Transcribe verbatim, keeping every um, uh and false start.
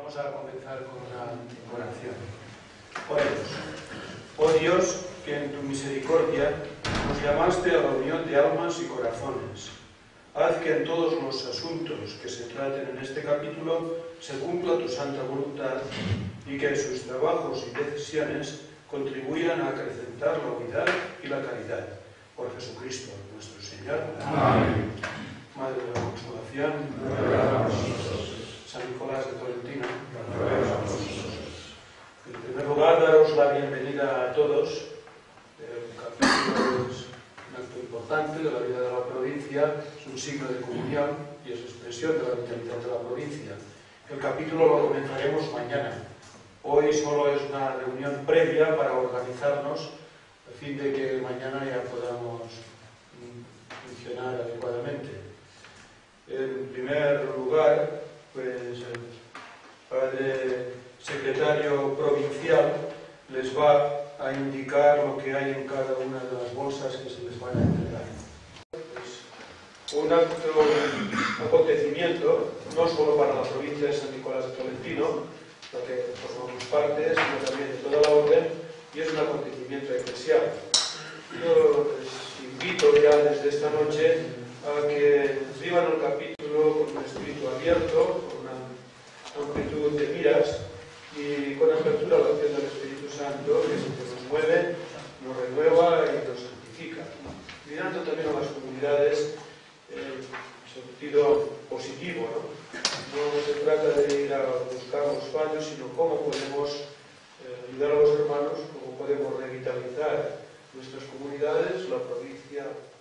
Vamos a comenzar con una oración. Oremos. Oh Dios, que en tu misericordia nos llamaste a la unión de almas y corazones, haz que en todos los asuntos que se traten en este capítulo se cumpla tu santa voluntad y que sus trabajos y decisiones contribuyan a acrecentar la unidad y la caridad. Por Jesucristo nuestro Señor. Amén. Madre de la Consolación, San Nicolás de Tolentino. En primer lugar, daros la bienvenida a todos. El capítulo es un acto importante de la vida de la provincia, es un signo de comunión y es expresión de la vitalidad de la provincia. El capítulo lo comenzaremos mañana. Hoy solo es una reunión previa para organizarnos a fin de que mañana ya podamos funcionar adecuadamente. En primer lugar, pues el padre secretario provincial les va a indicar lo que hay en cada una de las bolsas que se les van a entregar. Es un acto, un acontecimiento, no solo para la provincia de San Nicolás de Tolentino, lo que formamos parte, sino también de toda la orden, y es un acontecimiento eclesial. Yo les invito ya desde esta noche a que vivan el capítulo con un espíritu abierto, con una amplitud de miras y con apertura a la acción del Espíritu Santo, que es el que nos mueve, nos renueva y nos santifica. Mirando también a las comunidades en sentido positivo, ¿no? No se trata de ir a buscar los fallos, sino cómo podemos eh, ayudar a los hermanos, cómo podemos revitalizar nuestras comunidades, la provincia,